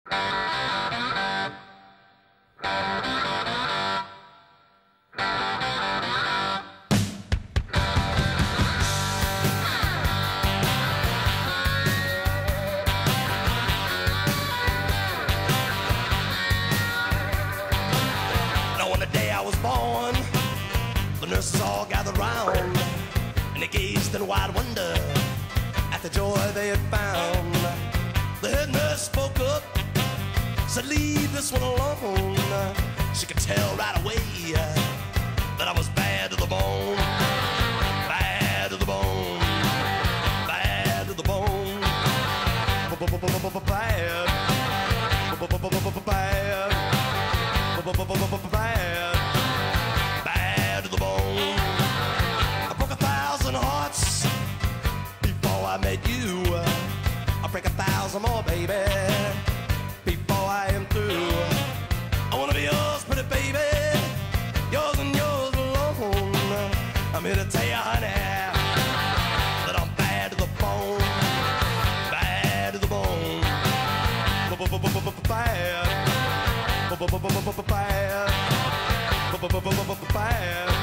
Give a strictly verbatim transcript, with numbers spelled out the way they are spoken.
Now on the day I was born, the nurses all gathered round, and they gazed in wide wonder at the joy they had found. The head nurse spoke up, said, "Leave this one alone." She could tell right away that I was bad to the bone, bad to the bone, bad to the bone, bad, bad, bad, bad to the bone. I broke a thousand hearts before I met you. I'll break a thousand more, baby, before I am through. I wanna be yours, pretty baby, yours and yours alone. I'm here to tell you, honey, that I'm bad to the bone, bad to the bone, bad, bad, bad.